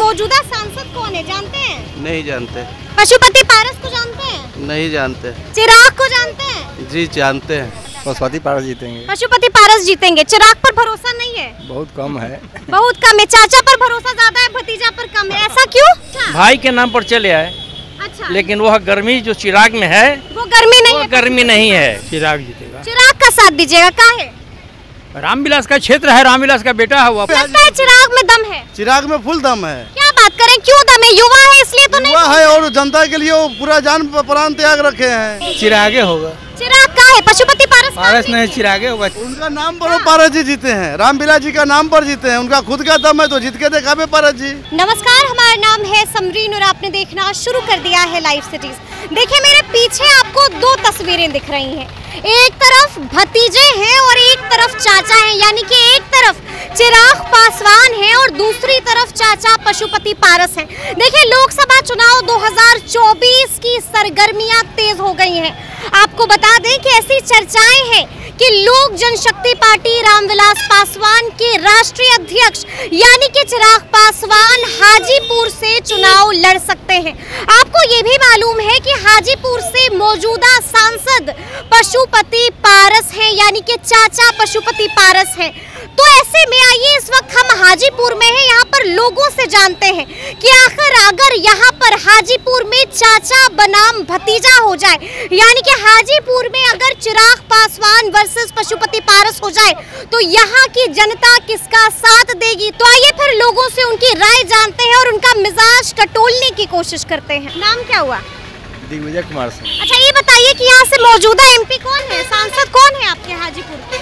मौजूदा सांसद कौन है, जानते हैं? नहीं जानते। पशुपति पारस को जानते हैं? नहीं जानते। चिराग को जानते हैं? जी जानते हैं। पशुपति पारस जीतेंगे। पशुपति पारस जीतेंगे। चिराग पर भरोसा नहीं है? बहुत कम है। बहुत कम है। चाचा पर भरोसा ज्यादा है, भतीजा पर कम है, ऐसा क्यों? भाई के नाम पर चले आए। अच्छा। लेकिन वह गर्मी जो चिराग में है वो गर्मी नहीं है। गर्मी नहीं है। चिराग जीतेगा। चिराग का साथ दीजिएगा, काहे? रामविलास का क्षेत्र है, रामविलास का बेटा है वो। लगता है चिराग में दम है। चिराग में फुल दम है। क्या बात करें, क्यों दम है? युवा है इसलिए तो नहीं? युवा है और जनता के लिए वो पूरा जान प्राण त्याग रखे हैं। चिरागे होगा। चिराग का है, पशुपति पारस पारस नहीं, चिरागे होगा। उनका नाम पर वो पारस जी जीते हैं, रामविलास जी का नाम पर जीते हैं। उनका खुद का दम है तो जीत के दिखावे पारस जी। नमस्कार, हमारा नाम है समरीन और आपने देखना शुरू कर दिया है लाइव सिटीज। देखिए मेरे पीछे आपको दो तस्वीरें दिख रही हैं। एक तरफ भतीजे हैं और एक तरफ चाचा हैं, यानी कि एक तरफ चिराग पासवान है और दूसरी तरफ चाचा पशुपति पारस हैं। देखिए लोकसभा चुनाव 2024 की सरगर्मियां तेज हो गई हैं। आपको बता दें कि ऐसी चर्चाएं हैं कि लोक जनशक्ति पार्टी रामविलास पासवान के राष्ट्रीय अध्यक्ष यानी कि चिराग पासवान हाजीपुर से चुनाव लड़ सकते हैं। आपको ये भी मालूम है कि हाजीपुर से मौजूदा सांसद पशुपति पारस हैं, यानी कि चाचा पशुपति पारस हैं। तो ऐसे में आइए इस वक्त हम हाजीपुर में हैं, यहाँ पर लोगों से जानते हैं कि आखिर अगर यहाँ पर हाजीपुर में चाचा बनाम भतीजा हो जाए, यानी कि हाजीपुर में अगर चिराग पासवान वर्सेस पशुपति पारस हो जाए तो यहाँ की जनता किसका साथ देगी। तो आइए फिर लोगों से उनकी राय जानते हैं और उनका मिजाज टटोलने की कोशिश करते हैं। नाम क्या हुआ? दिग्विजय कुमार सिंह। अच्छा ये बताइए कि यहाँ से मौजूदा एमपी कौन है, सांसद कौन है आपके हाजीपुर के?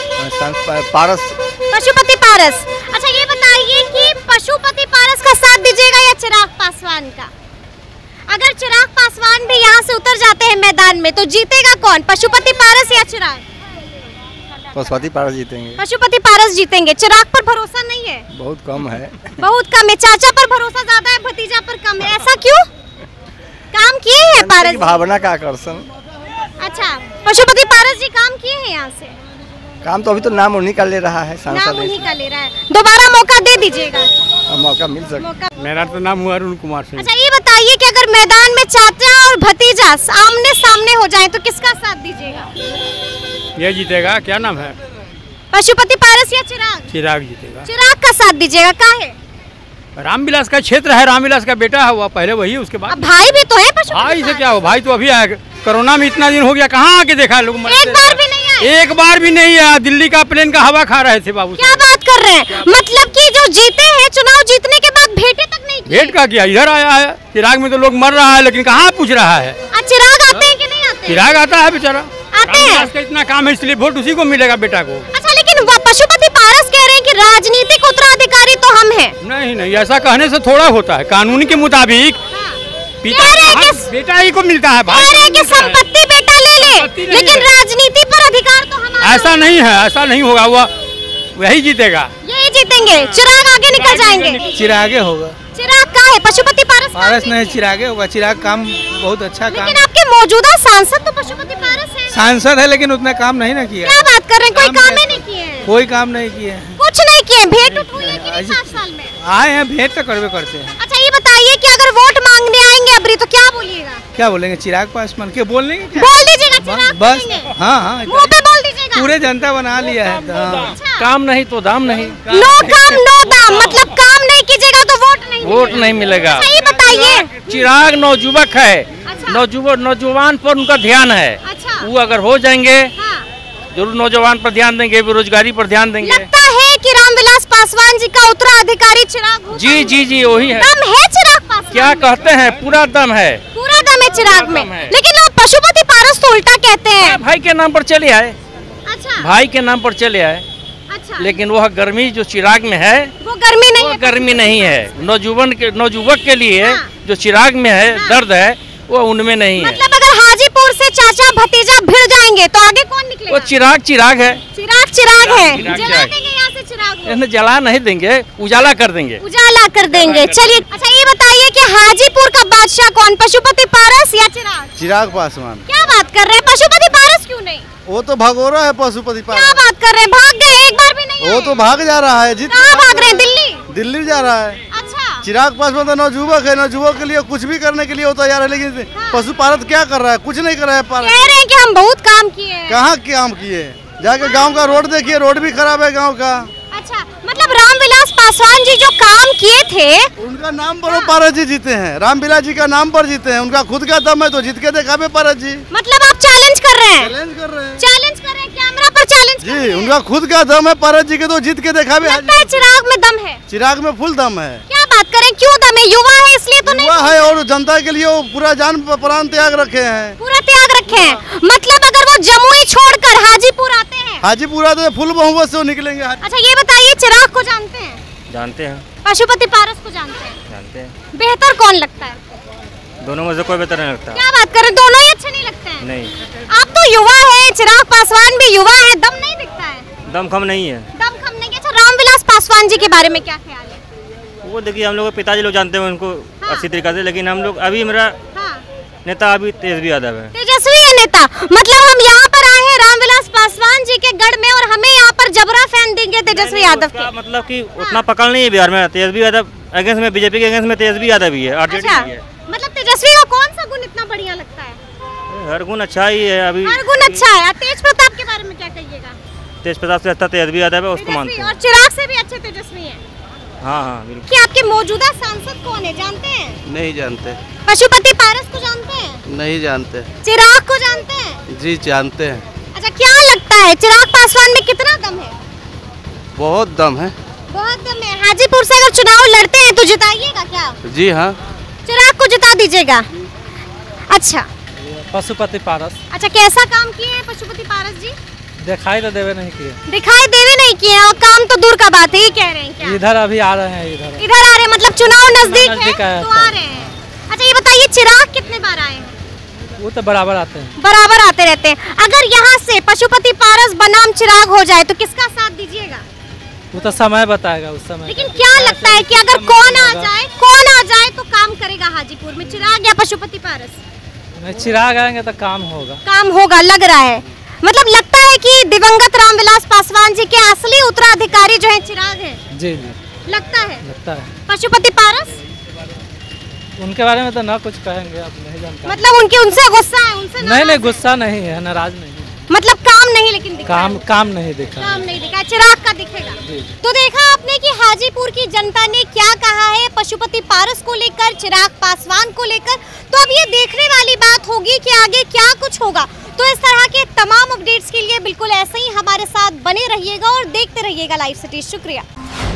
पारस। पशुपति पारस। अच्छा ये बताइए कि पशुपति पारस का साथ दीजिएगा या चिराग पासवान का? अगर चिराग पासवान भी यहाँ से उतर जाते हैं मैदान में तो जीतेगा कौन, पशुपति पारस या चिराग? पशुपति पारस जीतेंगे। पशुपति पारस जीतेंगे। चिराग पर भरोसा नहीं है? बहुत कम है। बहुत कम है। चाचा पर भरोसा ज्यादा है, भतीजा पर कम है, ऐसा क्यों? काम किए हैं पारस? भावना का आकर्षण। अच्छा, पशुपति पारस जी काम किए हैं यहाँ से? काम तो अभी तो नाम उन्हीं का ले रहा है, नाम उन्हीं का ले रहा है। दोबारा मौका दे दीजिएगा। मौका मिल सकता। मेरा तो नाम हुआ अरुण कुमार सिंह। अच्छा ये बताइए कि अगर मैदान में चाचा और भतीजा आमने सामने हो जाएं तो किसका साथ दीजिएगा? ये जीतेगा। क्या नाम है? पशुपति पारस या चिराग? चिराग जीतेगा। चिराग का साथ दीजिएगा, काहे? रामविलास का क्षेत्र है, रामविलास का बेटा है वो। पहले वही, उसके बाद भाई भी तो है पशुपति भाई से पारस। क्या हो, भाई तो अभी आया। कोरोना में इतना दिन हो गया, कहाँ आके देखा लोग? एक बार भी नहीं आए? एक बार भी नहीं आया। दिल्ली का प्लेन का हवा खा रहे थे बाबू। क्या बात कर रहे हैं? मतलब कि जो जीते हैं, चुनाव जीतने के बाद भेंटे तक नहीं की? भेंट का किया, इधर आया है। चिराग में तो लोग मर रहा है लेकिन कहाँ पूछ रहा है। चिराग आते हैं कि नहीं आते? चिराग आता है बेचारा, आते हैं। का इतना काम है इसलिए वोट उसी को मिलेगा बेटा को। अच्छा लेकिन पशुपति पारस कह रहे हैं कि राजनीतिक उत्तराधिकारी तो हम हैं। नहीं नहीं, ऐसा कहने से थोड़ा होता है। कानून के मुताबिक पिता बेटा ही को मिलता है। भाई कि संपत्ति बेटा ले ले, लेकिन राजनीति पर अधिकार तो हमारा। ऐसा नहीं है, ऐसा नहीं होगा। वो वही जीतेगा। यही जीतेंगे। चिराग आगे निकल जाएंगे। चिरागे होगा। चिराग का है, पशुपति पारस पारस नहीं, चिरागे होगा। चिराग काम बहुत अच्छा काम। लेकिन आपके मौजूदा सांसद तो पशुपति पारस है। सांसद है लेकिन उतना काम नहीं ना किया। क्या बात कर रहे हैं? कोई काम ही नहीं किए? कोई काम नहीं किए, कुछ नहीं किए। भेंट उठ हुई है कि नहीं 7 साल में? आए हैं, भेंट तो करवे करते हैं। अच्छा ये बताइए कि अगर वोट मांगने आएंगे अबरी तो क्या बोलिएगा? क्या बोलेंगे? चिराग पासवान के बोल लेंगे। बोल दीजिएगा चिराग बस। बोलेंगे। हाँ हाँ, मुंह पे बोल दीजिएगा। पूरे जनता बना लिया है। अच्छा। काम नहीं तो दाम नहीं। नो काम नो दाम, मतलब काम नहीं कीजिएगा तो वोट नहीं वोट नहीं मिलेगा। अच्छा ये बताइए। चिराग नौजुवक है। अच्छा। नौजवान पर उनका ध्यान है। अच्छा। वो अगर हो जाएंगे हाँ। जरूर नौजवान पर ध्यान देंगे, बेरोजगारी पर ध्यान देंगे। लगता है कि रामविलास पासवान जी का उत्तराधिकारी चिराग होगा। जी जी जी वही है। दम है चिराग पासवान? क्या कहते हैं, पूरा दम है। पूरा दम है चिराग में। दम है। लेकिन आप पशुपति पारस तो उल्टा कहते हैं। भाई के नाम पर चले आए। अच्छा। भाई के नाम पर चले आए। अच्छा। लेकिन वह गर्मी जो चिराग में है वो गर्मी नहीं वो है। गर्मी नहीं है। नौजुवक के लिए हाँ। जो चिराग में है हाँ। दर्द है वो उनमें नहीं है। मतलब अगर हाजीपुर से चाचा भतीजा भिड़ जाएंगे तो आगे कौन निकलेगा? वो चिराग है। चिराग है। चिराग, जला चिराग। देंगे यहाँ से चिराग को। इन्हें जला नहीं देंगे, उजाला कर देंगे। उजाला कर देंगे। चलिए अच्छा ये बताइए कि हाजीपुर का बादशाह कौन, पशुपति पारस या चिराग? चिराग पासवान। क्या बात कर रहे हैं? पशुपति पारस क्यों नहीं? वो तो भगोरा है पशुपति क्या पारस। बात कर रहे हैं? भाग गए, एक बार भी नहीं वो आए? तो भाग जा रहा है। कहाँ भाग रहे हैं? दिल्ली? दिल्ली जा रहा है। अच्छा। चिराग पासवान तो नवजुवक है, नवजुवक के लिए कुछ भी करने के लिए वो तैयार है, लेकिन पशुपालन क्या कर रहा है? कुछ नहीं कर रहा है। कह रहे हैं कि हम बहुत काम किए हैं। कहाँ काम किए? जाके गांव का रोड देखिए, रोड भी खराब है गांव का। अच्छा, मतलब रामविलास पासवान जी जो काम किए थे उनका नाम पर पारस जी जीते हैं, रामविलास जी का नाम पर जीते हैं। उनका खुद का दम है तो जीत के दिखावे पारस जी। मतलब आप चैलेंज कर रहे हैं? चैलेंज कर रहे हैं, चैलेंज कर रहे हैं, कैमरा पर चैलेंज कर रहे जी। हैं। उनका खुद का दम है पारस जी के, तो जीत के दिखावे। लगता है चिराग में दम है। चिराग में फुल दम है। क्या बात करें, क्यों दम है? युवा है इसलिए तो नहीं? युवा है और जनता के लिए वो पूरा जान प्राण त्याग रखे हैं। पूरा त्याग रखे हैं। मतलब अगर वो जमुई छोड़कर हाजीपुर आते हैं, हाजीपुर आते फुल बहुमत से वो निकलेंगे। अच्छा ये बताइए, चिराग को जानते हैं? जानते हैं। पशुपति पारस को जानते हैं? जानते हैं। बेहतर कौन लगता है? दोनों में से कोई बेहतर नहीं लगता। क्या बात करें, दोनों ही अच्छे नहीं लगते हैं? नहीं। आप तो युवा है, चिराग पासवान भी युवा है, दम नहीं दिखता है। दम कम नहीं है। दम कम नहीं है। अच्छा, रामविलास पासवान जी के बारे में क्या ख्याल है? वो देखिए, हम लोग के पिताजी लोग जानते हैं उनको अच्छी तरीके से, लेकिन हम लोग अभी मेरा हाँ। नेता अभी तेजस्वी यादव है। तेजस्वी है नेता। मतलब हम यहाँ पर आए हैं रामविलास पासवान जी के गढ़ में और हमें यहाँ पर जबरा फैन देंगे तेजस्वी यादव के। मतलब कि उतना पकड़ नहीं है बिहार में। तेजस्वी यादव अगेंस्ट में, बीजेपी के अगेंस्ट में तेजस्वी यादव ही है, आरजेडी अच्छा, भी है। मतलब तेजस्वी का कौन सा गुण इतना बढ़िया लगता है? हर गुण अच्छा ही है अभी। हर गुण अच्छा है। तेज प्रताप के बारे में क्या कहिएगा? तेज प्रताप से अच्छा तेजस्वी यादव है, उसको तेजस्वी मानते हैं। और चिराग से भी अच्छे तेजस्वी हैं। हाँ हाँ बिल्कुल। कि आपके मौजूदा सांसद कौन है, जानते हैं? नहीं जानते। पशुपति पारस को जानते हैं? नहीं जानते। चिराग को जानते हैं? जी जानते हैं। अच्छा, क्या लगता है चिराग पासवान में कितना दम है? बहुत दम है। बहुत दम है। हाजीपुर से अगर चुनाव लड़ते हैं तो जिताइएगा क्या? जी हाँ। चिराग को जिता दीजिएगा। अच्छा पशुपति पारस अच्छा, कैसा काम किए हैं पशुपति पारस जी? दिखाई तो देवे नहीं किए। दिखाई देवे नहीं किए और काम तो दूर का बात है, ये कह रहे हैं क्या? इधर अभी आ रहे हैं, इधर इधर आ रहे हैं, मतलब चुनाव नजदीक है है तो आ रहे हैं। अच्छा ये बताइए, चिराग कितने बार आए हैं? वो तो बराबर आते हैं। बराबर आते रहते हैं। अगर यहाँ से पशुपति पारस बनाम चिराग हो जाए तो किसका साथ दीजिएगा? वो तो समय बताएगा उस समय। लेकिन क्या लगता है कि अगर कौन आ जाए तो काम करेगा हाजीपुर में, चिराग या पशुपति पारस? चिराग आएंगे तो काम होगा। काम होगा लग रहा है। मतलब लगता है कि दिवंगत रामविलास पासवान जी के असली उत्तराधिकारी जो है चिराग है। जी जी लगता है। लगता है। पशुपति पारस उनके बारे में तो ना कुछ कहेंगे, आप नहीं जानते। मतलब उनसे गुस्सा है, उनसे नहीं गुस्सा नहीं है, नाराज नहीं है। मतलब काम नहीं, लेकिन दिखा काम नहीं दिखा। काम नहीं दिखा, चिराग का दिखेगा। तो देखा आपने कि हाजीपुर की जनता ने क्या कहा है पशुपति पारस को लेकर, चिराग पासवान को लेकर। तो अब ये देखने वाली बात होगी कि आगे क्या कुछ होगा। तो इस तरह के तमाम अपडेट्स के लिए बिल्कुल ऐसे ही हमारे साथ बने रहिएगा और देखते रहिएगा लाइव सिटी। शुक्रिया।